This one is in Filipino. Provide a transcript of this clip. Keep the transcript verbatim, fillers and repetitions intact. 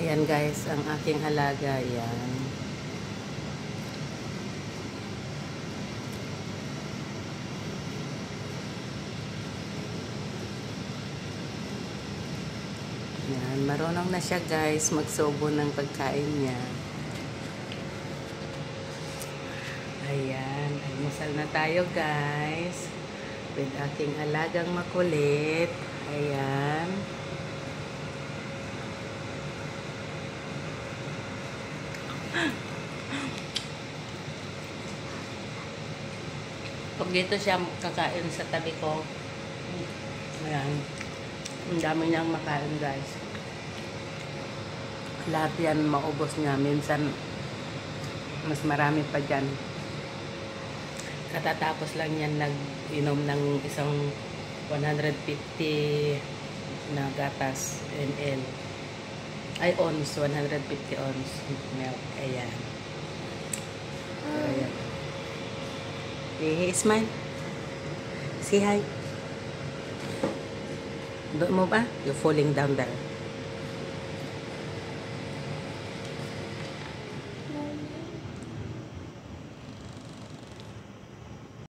Ayan guys, ang aking alaga, yan. Yan, marunong na siya guys, magsubo ng pagkain niya. Ayan, almusal na tayo guys. With aking alagang makulit. Ayan. Pag dito siya kakain sa tabi ko, ayan, ang dami niyang makain guys. Lahat yan maubos niya. Minsan mas marami pa dyan. Katatapos lang yan nag-inom ng isang one hundred fifty na gatas ml. Ay, ons. one hundred fifty ons milk. Ayan. Pero ayan. Hey, smile. Say hi. Doon mo ba? You're falling down there.